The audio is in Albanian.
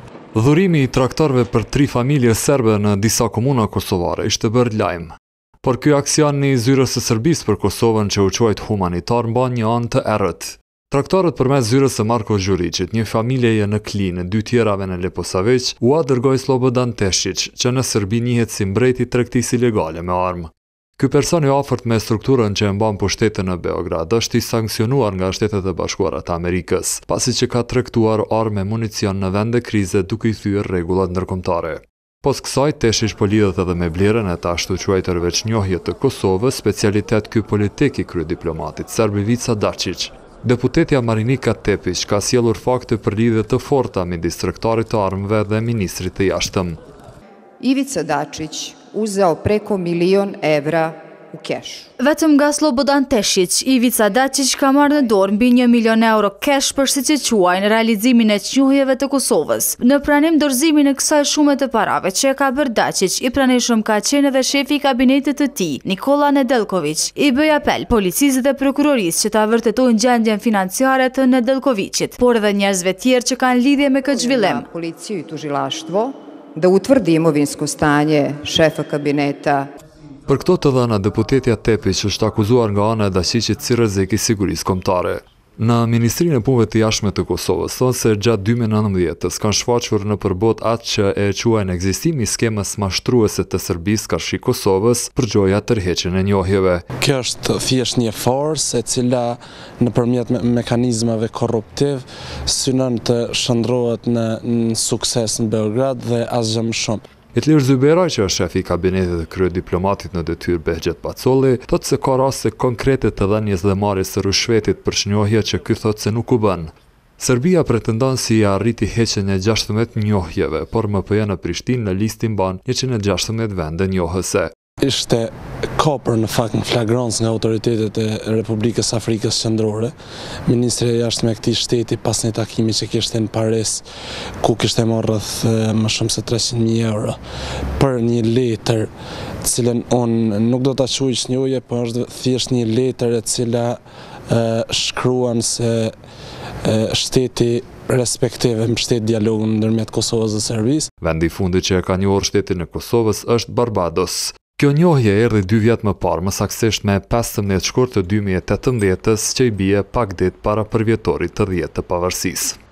Dhurimi i traktorëve për 3 familje serbe në disa komuna kosovare ishte bërë lajm. Por ky aksion i zyrës së Serbisë për Kosovën që u quajt humanitar mban një anë të errët. Traktorët përmes zyrës së Marko Gjuriqit, një familjeje në Klinë, 2 tjerave në Leposavić, u dërgoi Slobodan Teshić, që në Serbi njihet si mbreti i tregtisë ilegale me armë. Ky person i afërt me strukturën që e mban pushtetën në Beograd është i sankcionuar nga Shtetet e Bashkuara të Amerikës, pasi që ka tregtuar armë e municion në vende krize duke i thyer rregullat ndërkombëtare. Pos kësaj, Teshić po lidhet edhe me blerjen e të ashtu quajturve çnjohje të Kosovës, specialitet ky politik i kryediplomatit serb Ivica Dačić. Deputetja Marinika Tepić ka sjellur fakte për lidhje të forta midis tregtarit të armëve dhe ministrit të jashtëm. Ivica Dačić uzeo preko €1.000.000 u kesh. Vetëm nga Slobodan Teshić, Ivica Dačić ka marrë në dorë mbi €1.000.000 kesh për siç e quajnë realizimin e çnjohjeve të Kosovës. Në pranim dorëzimin e kësaj shume të parave që e ka bërë Dačić, i pranishëm ka qenë edhe shefi i kabinetit të tij, Nikola Nedeljković. I bëj apel policisë dhe prokurorisë që ta vërtetojnë gjendjen financiare të Nedeljkovićit, por edhe njerëzve tjerë që kanë lidhje me këtë zhvillim. Policiju i tužilaštvo da utvrdi imovinsko stanje šefa kabineta. Për këto të dhëna, deputetja Tepić është akuzuar nga ana e Dačićit si rrezik i sigurisë kombëtare. Në Ministrinë e Punëve të Jashtme të Kosovës thonë se gjatë 2019-s kanë shfaqur në përbot atë që e quajnë ekzistimi i skemës mashtruese të Serbisë karshi Kosovës për gjoja tërheqjen e njohjeve. Kjo është thjesht një forsë e cila nëpërmjet mekanizmave korruptiv synon të shndrohet në sukses në Beograd dhe asgjë më shumë. Etlir Zyberaj, që është shefi i kabinetit dhe kryediplomatit në detyrë Behgjet Pacolli, thotë se ka raste konkrete të dhënies dhe marrjes së rrushvetit për çnjohje që ky thotë se nuk u bën. Serbia pretendon si arriti heqjen e 16 njohjeve, por MPJ në Prishtinë në listë mban 116 vende njohëse. Ishte kopër në fakt në flagrancë nga autoritetet e Republikës Afrikës Qendrore. Ministri i jashtëm e këtij shteti pas një takimi që kishte në Paris, ku kishte marrë rreth më shumë se 300.000 € për një letër, të cilën unë nuk do ta quaj çnjohje, por është thjesht një letër e cila shkruan se shteti respektive mbështet dialogun ndërmjet Kosovës dhe Serbisë. Vendi i fundit që e ka njohur shtetin e Kosovës është Barbados. Kjo njohje erdhi 2 vjet më parë, më saktësisht me 15 shkurt të 2018-s, që i bie pak ditë para përvjetorit të 10 të pavarësisë.